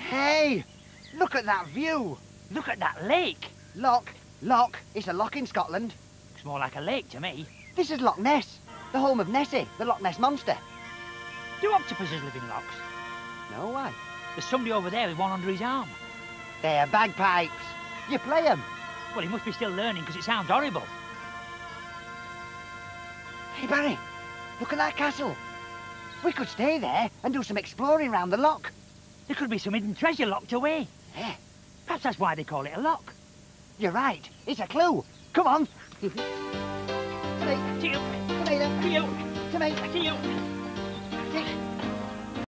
Hey, look at that view. Look at that lake. Loch. It's a loch in Scotland. Looks more like a lake to me. This is Loch Ness, the home of Nessie, the Loch Ness monster. Do octopuses live in lochs? No, why? There's somebody over there with one under his arm. They're bagpipes. You play them. Well, he must be still learning because it sounds horrible. Hey, Barry, look at that castle. We could stay there and do some exploring round the loch. There could be some hidden treasure locked away. Yeah, Perhaps that's why they call it a loch. you're right. It's a clue. Come on. To me. To you. Tomato. To you. To me. To you. Tick.